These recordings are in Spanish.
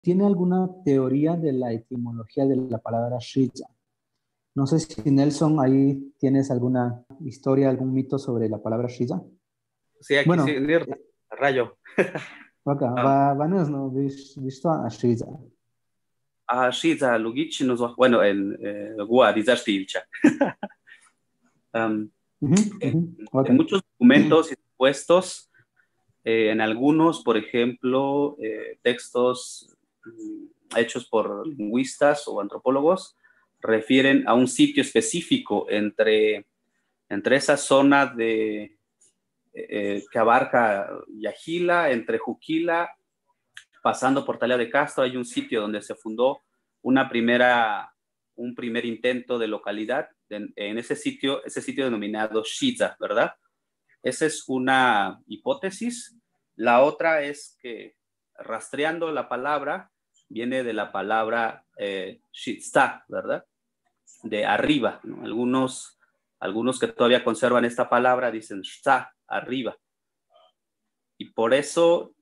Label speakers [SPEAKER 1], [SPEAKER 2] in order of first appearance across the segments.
[SPEAKER 1] tiene alguna teoría de la etimología de la palabra Shiza. No sé si Nelson ahí tienes alguna historia, algún mito sobre la palabra Shiza.
[SPEAKER 2] Sí, aquí sí,
[SPEAKER 1] Bueno,
[SPEAKER 2] rayo.
[SPEAKER 1] acá
[SPEAKER 2] Um,
[SPEAKER 1] va no visto a Shiza.
[SPEAKER 2] Shiza Lugic nos bueno, en Gua Dizastilcha. En
[SPEAKER 1] Okay.
[SPEAKER 2] muchos documentos y supuestos, en algunos, por ejemplo, textos hechos por lingüistas o antropólogos, refieren a un sitio específico entre esa zona que abarca Yajila, entre Juquila, pasando por Talía de Castro, hay un sitio donde se fundó un primer intento de localidad en ese sitio denominado Shiza, ¿verdad? Esa es una hipótesis. La otra es que rastreando la palabra, viene de la palabra Shitza, ¿verdad? De arriba, ¿no? Algunos que todavía conservan esta palabra dicen Shitza, arriba. Y por eso,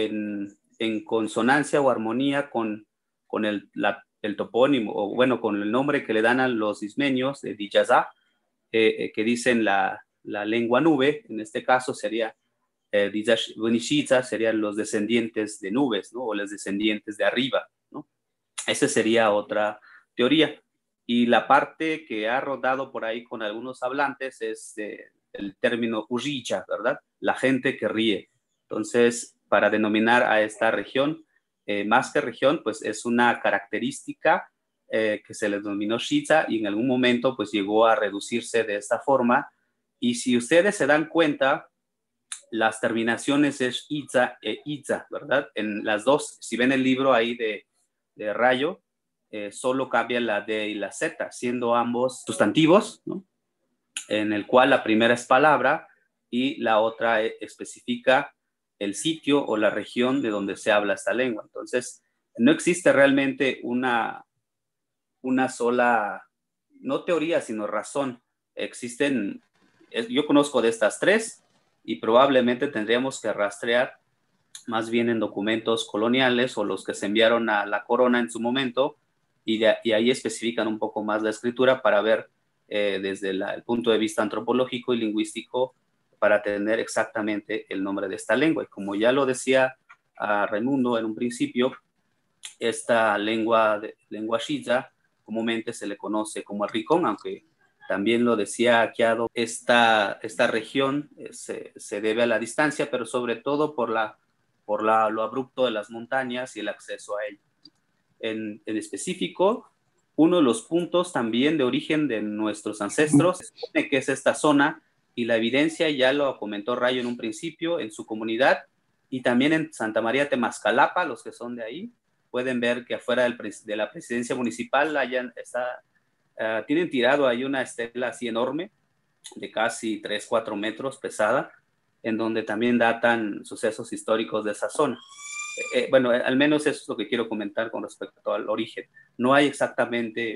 [SPEAKER 2] en consonancia o armonía con el topónimo, o bueno, con el nombre que le dan a los ismeños de Dijazá, que dicen la lengua nube, en este caso sería Bunishiza, serían los descendientes de nubes, ¿no? O los descendientes de arriba, ¿no? Esa sería otra teoría. Y la parte que ha rodado por ahí con algunos hablantes es el término Uricha, ¿verdad? La gente que ríe. Entonces, para denominar a esta región, más que región, pues es una característica que se le denominó Shiza y en algún momento pues llegó a reducirse de esta forma. Y si ustedes se dan cuenta, las terminaciones es Itza e Itza, ¿verdad? En las dos, si ven el libro ahí de Rayo, solo cambia la D y la Z, siendo ambos sustantivos, ¿no? En el cual la primera es palabra y la otra especifica el sitio o la región de donde se habla esta lengua. Entonces, no existe realmente una sola, no teoría, sino razón. Existen, yo conozco de estas tres y probablemente tendríamos que rastrear más bien en documentos coloniales o los que se enviaron a la corona en su momento y ahí especifican un poco más la escritura para ver desde el punto de vista antropológico y lingüístico para tener exactamente el nombre de esta lengua. Y como ya lo decía Raimundo en un principio, esta lengua Shiza comúnmente se le conoce como el Ricón, aunque también lo decía Aquiado, esta región se debe a la distancia, pero sobre todo por lo abrupto de las montañas y el acceso a ello. En específico, uno de los puntos también de origen de nuestros ancestros se supone que es esta zona y la evidencia ya lo comentó Rayo en un principio en su comunidad y también en Santa María Temascalapa, los que son de ahí, pueden ver que afuera de la presidencia municipal tienen tirado ahí una estela así enorme de casi 3-4 metros pesada, en donde también datan sucesos históricos de esa zona. Bueno, al menos eso es lo que quiero comentar con respecto al origen. No hay exactamente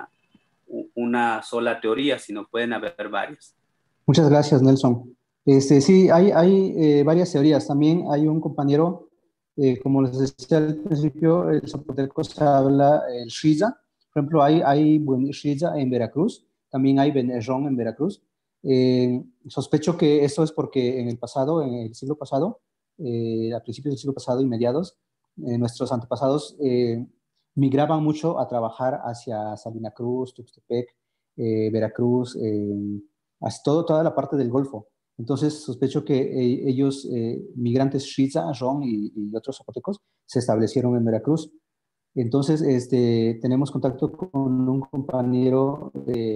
[SPEAKER 2] una sola teoría, sino pueden haber varias.
[SPEAKER 1] Muchas gracias, Nelson. Sí, hay varias teorías. También hay un compañero, como les decía al principio, el zapoteco se habla el Shiza. Por ejemplo, hay Shiza en Veracruz, también hay Benerrón en Veracruz. Sospecho que esto es porque en el pasado, en el siglo pasado, a principios del siglo pasado y mediados, nuestros antepasados migraban mucho a trabajar hacia Salina Cruz, Tuxtepec, Veracruz, toda la parte del Golfo. Entonces sospecho que ellos, migrantes Shiza, Ron y otros zapotecos, se establecieron en Veracruz. Entonces tenemos contacto con un compañero,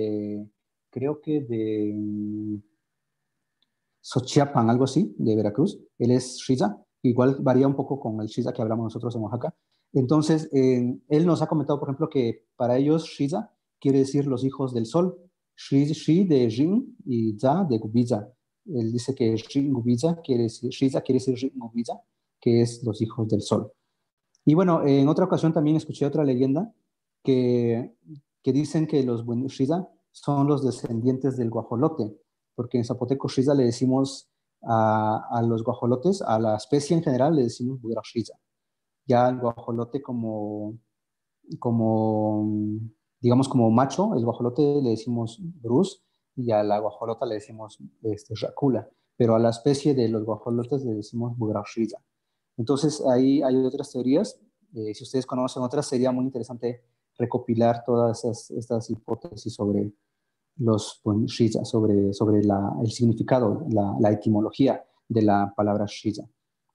[SPEAKER 1] creo que de Xochiapan, algo así, de Veracruz. Él es Shiza, igual varía un poco con el Shiza que hablamos nosotros en Oaxaca. Entonces, él nos ha comentado, por ejemplo, que para ellos Shiza quiere decir los hijos del sol. Shi de Jin y Za de Gubiza. Él dice que Jin Gubiza quiere decir, Shiza quiere decir Jin Gubiza, que es los hijos del sol. Y bueno, en otra ocasión también escuché otra leyenda que, que dicen que los Shiza son los descendientes del guajolote, porque en zapoteco Shiza le decimos a los guajolotes, a la especie en general le decimos Shiza. ya al guajolote digamos, como macho, el guajolote le decimos Bruce y a la guajolota le decimos Racula, pero a la especie de los guajolotes le decimos Bugrauchriza. Entonces, ahí hay otras teorías. Si ustedes conocen otras, sería muy interesante recopilar todas estas hipótesis sobre los Shiza, sobre el significado, la etimología de la palabra Shiza.